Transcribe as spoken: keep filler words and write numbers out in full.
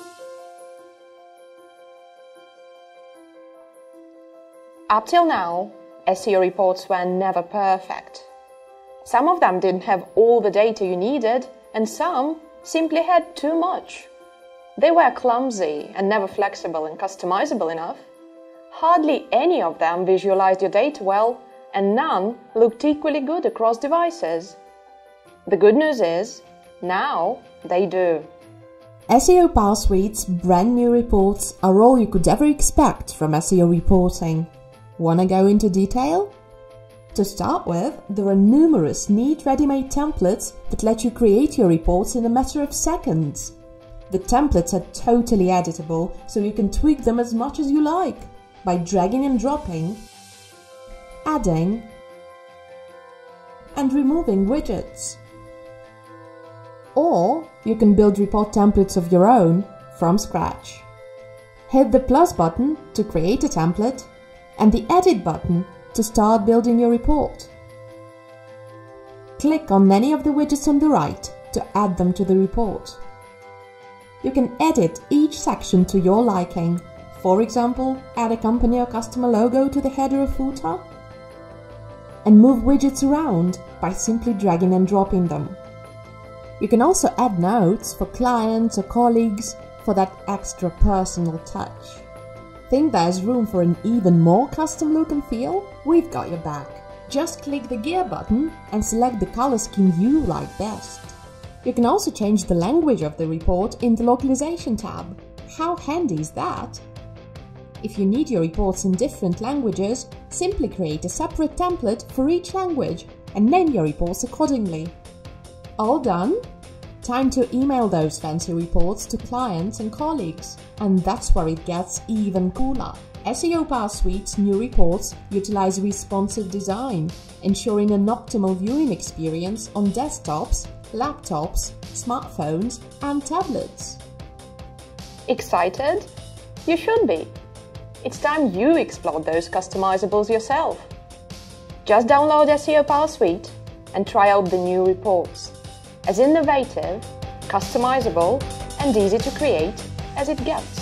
Up till now, S E O reports were never perfect. Some of them didn't have all the data you needed, and some simply had too much. They were clumsy and never flexible and customizable enough. Hardly any of them visualized your data well, and none looked equally good across devices. The good news is, now they do. S E O PowerSuite's brand new reports are all you could ever expect from S E O reporting. Wanna go into detail? To start with, there are numerous neat ready-made templates that let you create your reports in a matter of seconds. The templates are totally editable, so you can tweak them as much as you like by dragging and dropping, adding, and removing widgets. Or you can build report templates of your own from scratch. Hit the plus button to create a template and the edit button to start building your report. Click on any of the widgets on the right to add them to the report. You can edit each section to your liking. For example, add a company or customer logo to the header or footer, and move widgets around by simply dragging and dropping them. You can also add notes for clients or colleagues for that extra personal touch. Think there's room for an even more custom look and feel? We've got your back. Just click the gear button and select the color scheme you like best. You can also change the language of the report in the localization tab. How handy is that? If you need your reports in different languages, simply create a separate template for each language and name your reports accordingly. All done? Time to email those fancy reports to clients and colleagues. And that's where it gets even cooler. S E O PowerSuite's new reports utilize responsive design, ensuring an optimal viewing experience on desktops, laptops, smartphones, and tablets. Excited? You should be. It's time you explored those customizables yourself. Just download S E O PowerSuite and try out the new reports. As innovative, customizable, and easy to create as it gets.